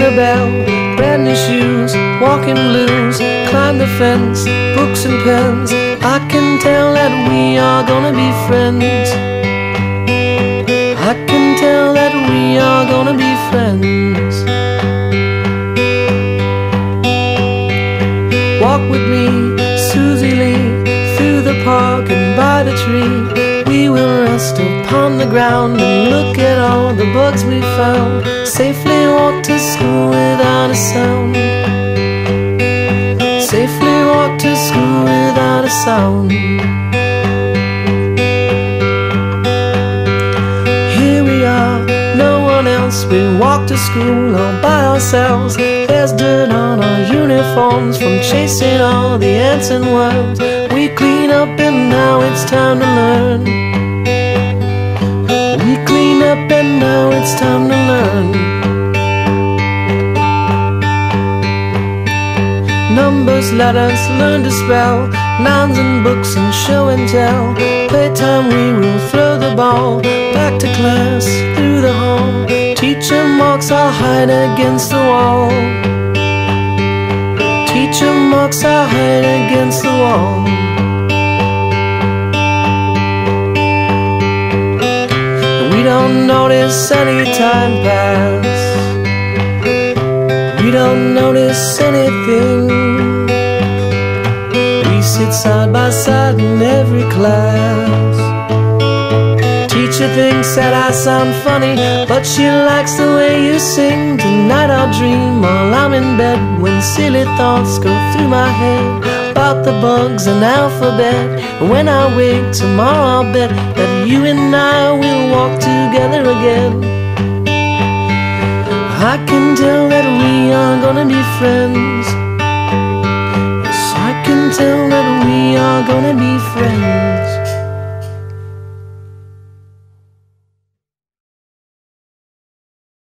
the bell, brand new shoes, walking blues, climb the fence, books and pens. I can tell that we are gonna be friends. I can tell that we are gonna be friends. Walk with me, Susie Lee, through the park and by the tree. We will rest upon the ground and look at all the bugs we found. Safely walk to school without a sound. Safely walk to school without a sound. Here we are, no one else. We walk to school all by ourselves. There's dirt on our uniforms from chasing all the ants and worms. We clean up and now it's time to learn. We clean up and now it's time to learn. Numbers, letters, learn to spell, nouns and books and show and tell. Playtime we will throw the ball, back to class, through the hall. Teacher marks our hide against the wall. Teacher marks our hide against the wall. We don't notice any time pass. We don't notice anything. We sit side by side in every class. Teacher thinks that I sound funny, but she likes the way you sing. Tonight I'll dream while I'm in bed, when silly thoughts go through my head about the bugs and alphabet. And when I wake tomorrow, I'll bet that you and I will walk together again. I can tell that we are gonna be friends. Yes, I can tell that we are gonna be friends.